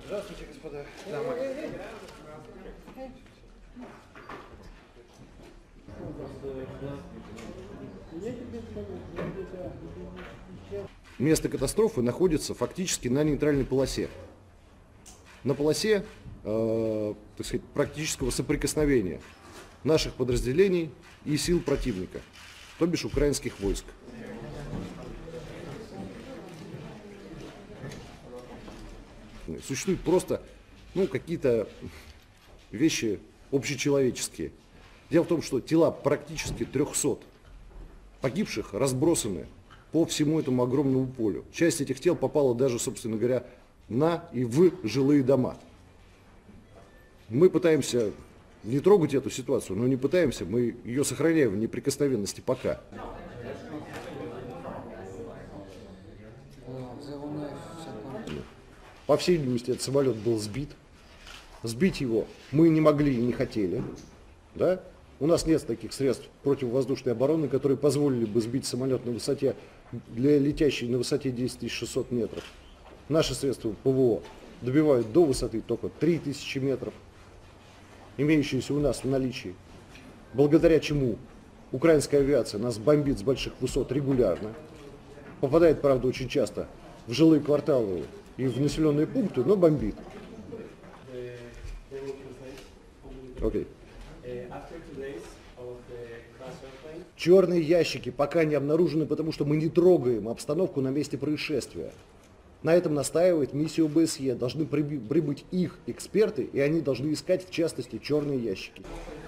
Здравствуйте, господа. Место катастрофы находится фактически на нейтральной полосе. На полосе так сказать, практического соприкосновения наших подразделений и сил противника, то бишь украинских войск. Существуют просто какие-то вещи общечеловеческие. Дело в том, что тела практически 300 погибших разбросаны по всему этому огромному полю. Часть этих тел попала даже, собственно говоря, на и в жилые дома. Мы пытаемся не трогать эту ситуацию, но не пытаемся, мы ее сохраняем в неприкосновенности пока. По всей видимости, этот самолет был сбит. Сбить его мы не могли и не хотели. Да? У нас нет таких средств противовоздушной обороны, которые позволили бы сбить самолет на высоте, летящий на высоте 10 600 метров. Наши средства ПВО добивают до высоты только 3000 метров, имеющиеся у нас в наличии. Благодаря чему украинская авиация нас бомбит с больших высот регулярно. Попадает, правда, очень часто в жилые кварталы и в населенные пункты, но бомбит. Okay. Черные ящики пока не обнаружены, потому что мы не трогаем обстановку на месте происшествия. На этом настаивает миссия ОБСЕ. Должны прибыть их эксперты, и они должны искать, в частности, черные ящики.